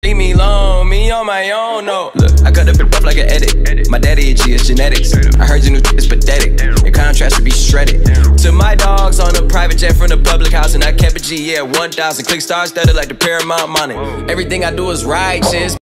Leave me alone, me on my own, no. Look, I cut the bit up like an edit. My daddy a G, it's genetics. I heard your new is pathetic. Your contrast should be shredded. To my dogs on a private jet from the public house, and I kept a G, yeah, 1,000. Click stars studded like the Paramount money. Everything I do is righteous.